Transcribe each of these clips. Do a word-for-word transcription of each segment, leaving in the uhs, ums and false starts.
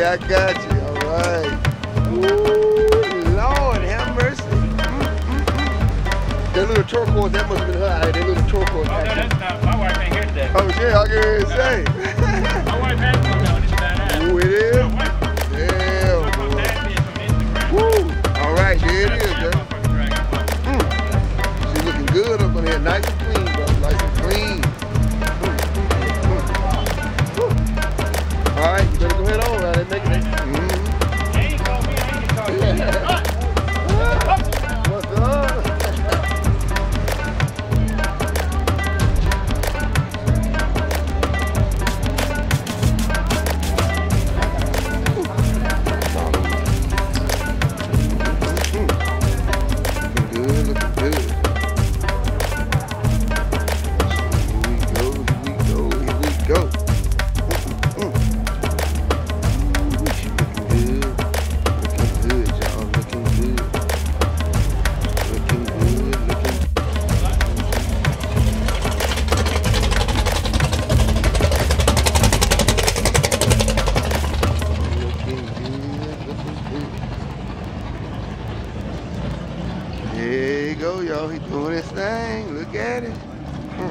I got you. All right. Ooh, Lord, have mercy. That little turquoise, that must have been her. That little turquoise. Oh, no, that's not. My wife ain't here today. Oh, shit, I can say. My wife has one on this bad. Ooh, it is? Yeah, boy. Woo. All right, there it is, girl. Mm. She's looking good up in here. Nice and clean, bro. Nice and clean. Mm. Mm. All right, you better go ahead on. Right? They're making it. Mm-hmm. They ain't called me. I ain't called you. What's up? There you go, y'all. He's doing his thing. Look at it. Hmm.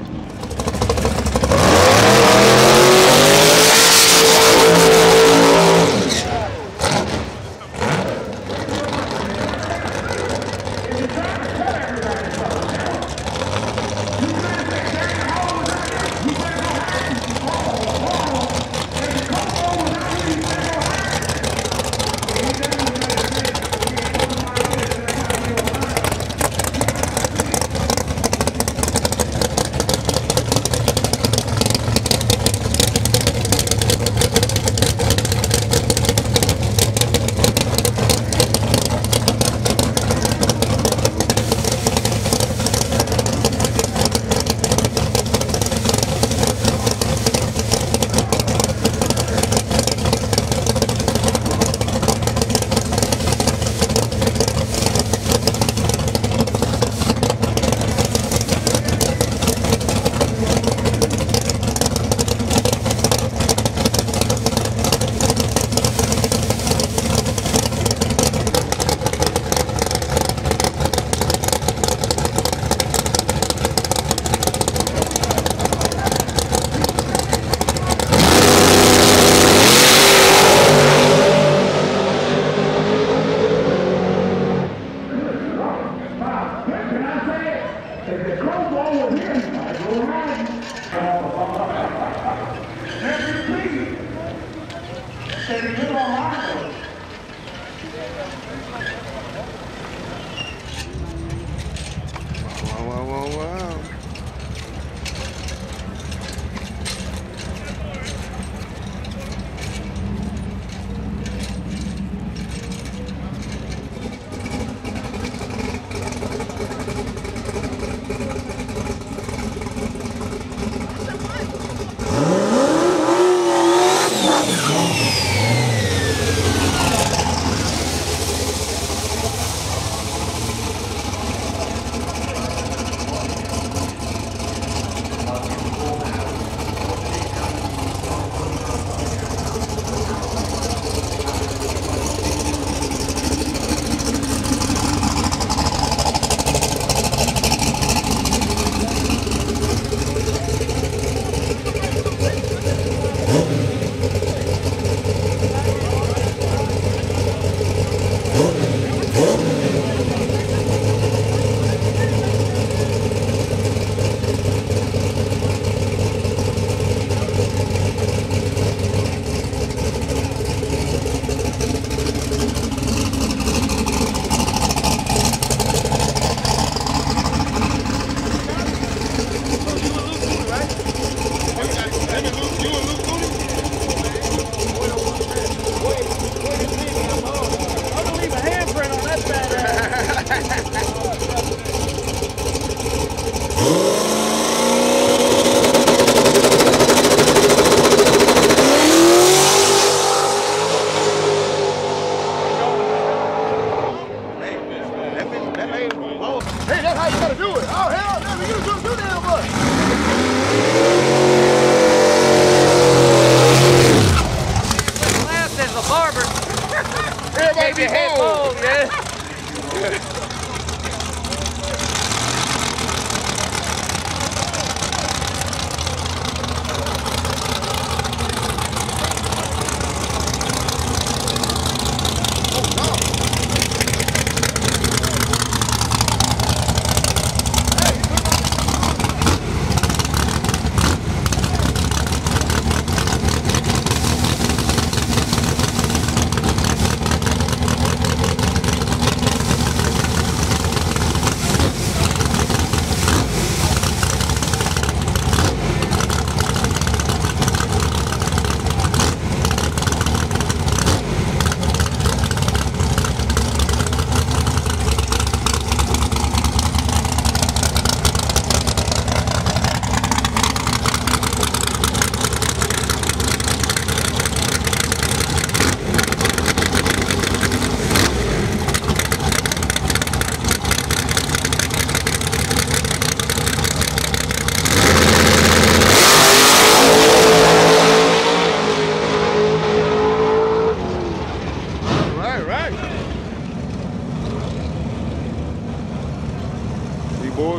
Wow, wow, wow, wow.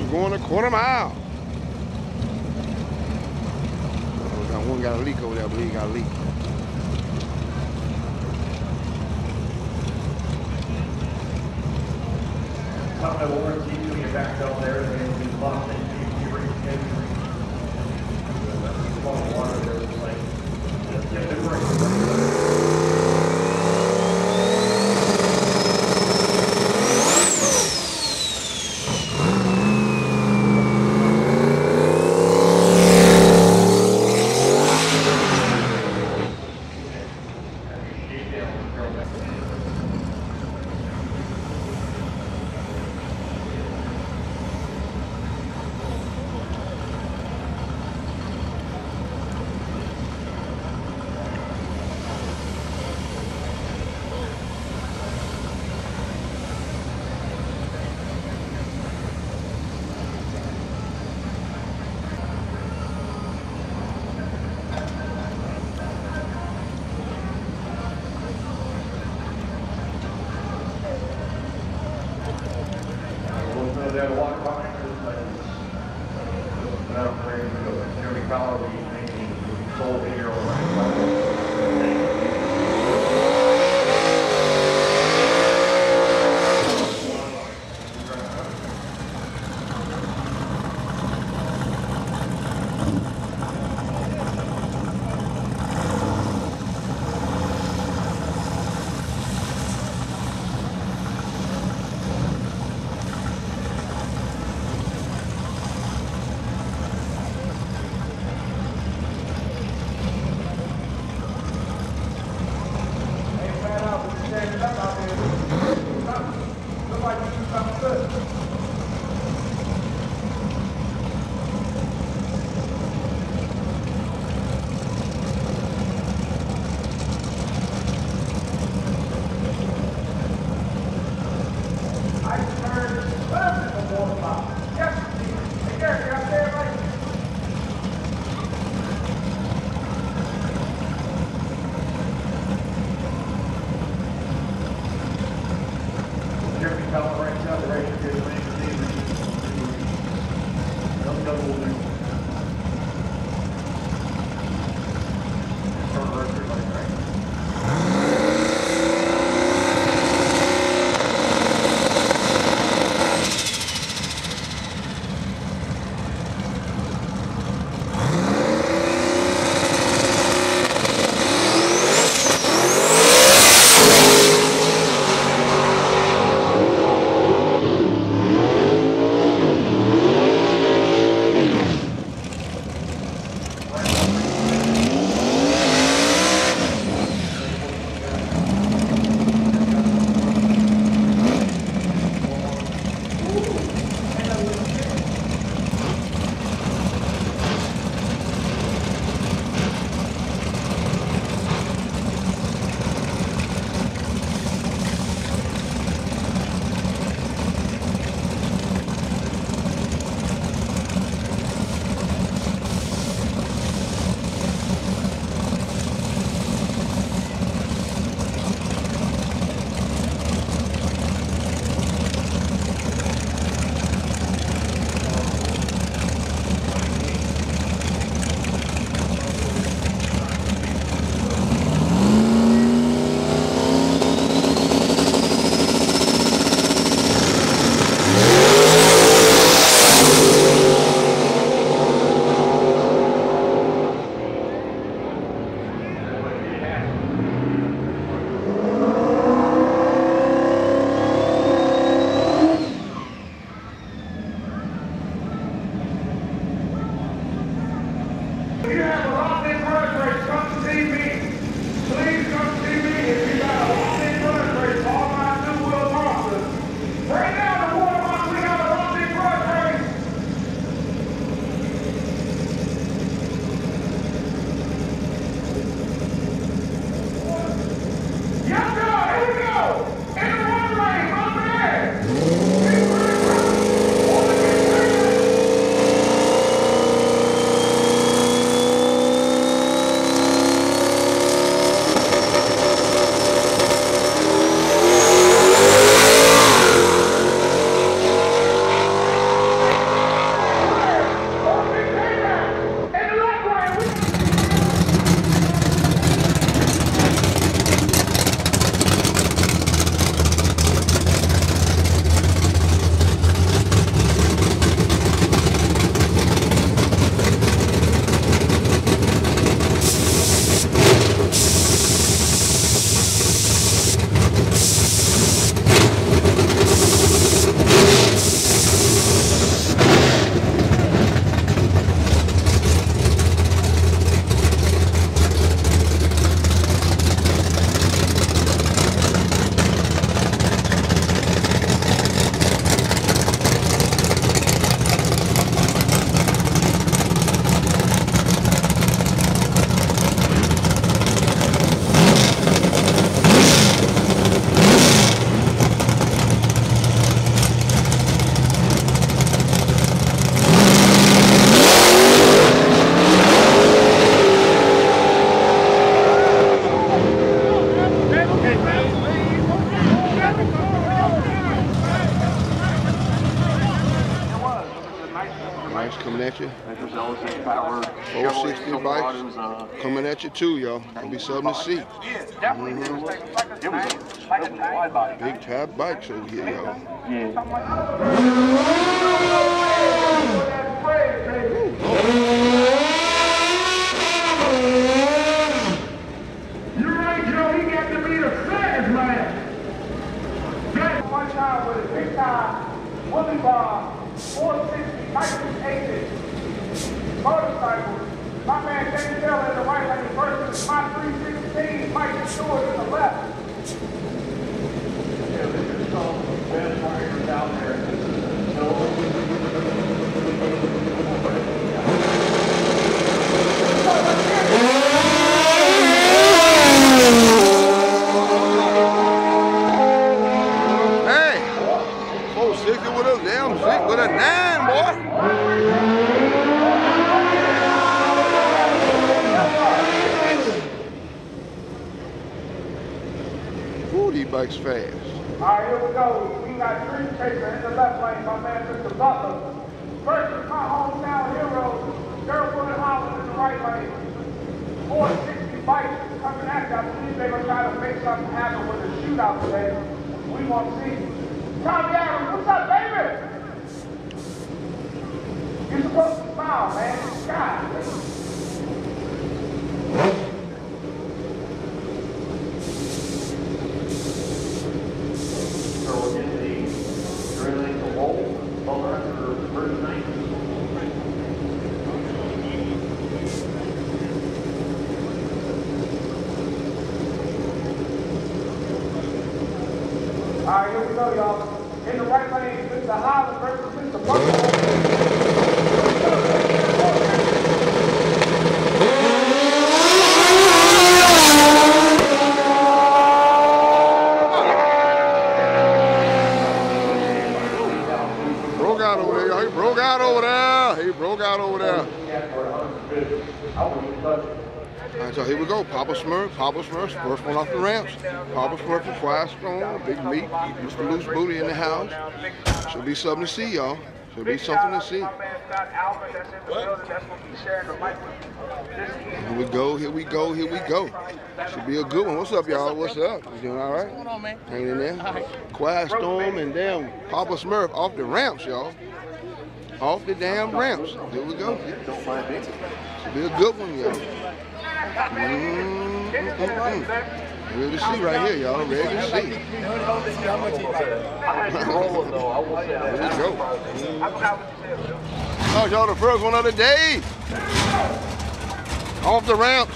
I'm going a quarter mile. Oh, got one got a leak over there. I believe he got a leak. Top of warranty to your back up there, and then you lock it, you bring it in. Water there, it's like, yeah, they work. catch it too, y'all. It'll be something to see. Mm-hmm. Big tab bikes over here, y'all. You're right, Joe. He got to be the fastest man. One time with a big time Willie Bar, four sixty, nineteen eighty motorcycle. My man James Taylor in the right lane versus my three sixteen, Mike Stewart in the left. Yeah, this is some best riders out there. So, Hey, four sixty with a damn six with a nine, boy. Ooh, these bikes fast. All right, here we go. We got Dream Chaser in the left lane, my man Mister Butler. Versus my hometown hero, Sherwood Holland in the right lane. four sixty bikes coming at you. I believe they're going to try to make something happen with a shootout today. We won't see. Tommy Adams, what's up, baby? You're supposed to smile, man. God. so we're getting the drilling to wall, over for first night. All right, here we go, y'all. In the right lane, Mister Holland versus Mister Butler. Broke out over there, y'all. He broke out over there. He broke out over there. All right, so here we go. Papa Smurf, Papa Smurf, first one off the ramps. Papa Smurf and Quiet Storm, Big Meat, Mister Loose Booty in the house. Should be something to see, y'all. Should be something to see. Here we go, here we go, here we go. Should be a good one. What's up, y'all? What's up? You doing all right? What's going on, man? Hanging in there. Quiet Storm and damn Papa Smurf off the ramps, y'all. Off the damn ramps. Here we go. Should be a good one, y'all. Mm, mm, mm, mm. Ready to see right here, y'all. Ready to see. There we go. Oh, y'all, the first one of the day. Off the ramps.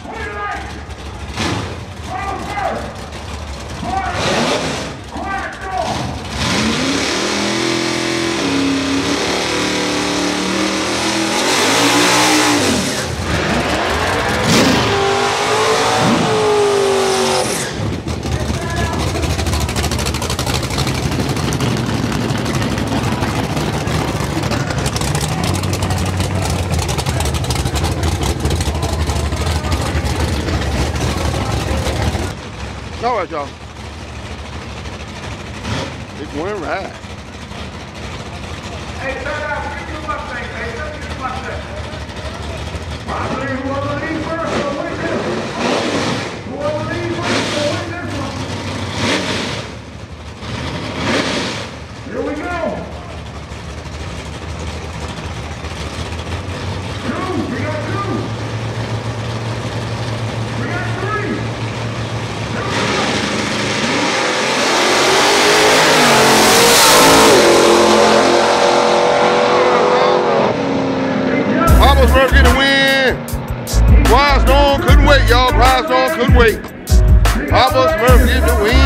All right, y'all. Big one ride. Hey, start out. Give me my thing, man. Give me my thing. I believe who will lead first will win this one. Who will lead first will win this one. Here we go. Two. We got two. We got three. Papa Smurf get the win. Quiet Storm couldn't wait, y'all. Quiet Storm couldn't wait. Papa Smurf get the win.